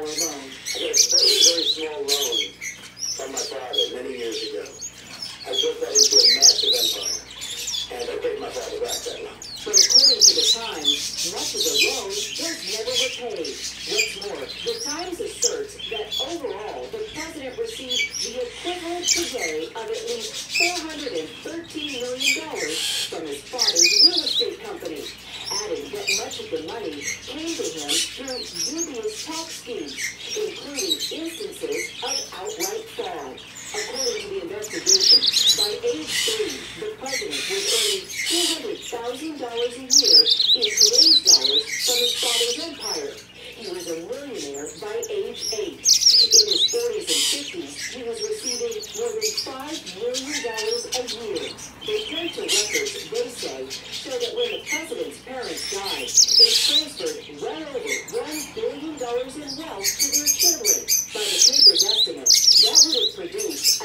loan. I got a very small loan from my father many years ago. I built that into a massive empire, and I paid my father back that loan. But according to the Times, much of the loan was never repaid. What's more, the Times asserts that overall, the president received the equivalent today of at least $413 million from his father's real estate company, adding that much of the money came to him through dubious tax schemes, including instances of outright fraud. According to the investigation, by age 3, the president was earning $200,000 a year in today's dollars from his father's empire. He was a millionaire by age 8. In his 40s and 50s, he was receiving more than $5 million a year. The dental records, they say, show that when the president's parents died, they transferred well over $1 billion in wealth to their children. By the paper's estimate, that would have produced